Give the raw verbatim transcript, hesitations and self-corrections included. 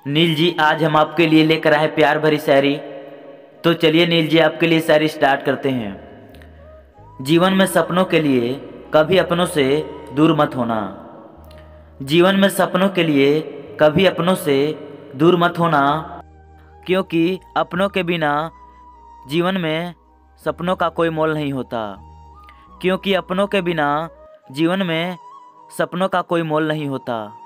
नील जी, आज हम आपके लिए लेकर आए प्यार भरी शायरी। तो चलिए नील जी, आपके लिए शायरी स्टार्ट करते हैं। जीवन में सपनों के लिए कभी अपनों से दूर मत होना। जीवन में सपनों के लिए कभी अपनों से दूर मत होना, क्योंकि अपनों के बिना जीवन में सपनों का कोई मोल नहीं होता। क्योंकि अपनों के बिना जीवन में सपनों का कोई मोल नहीं होता।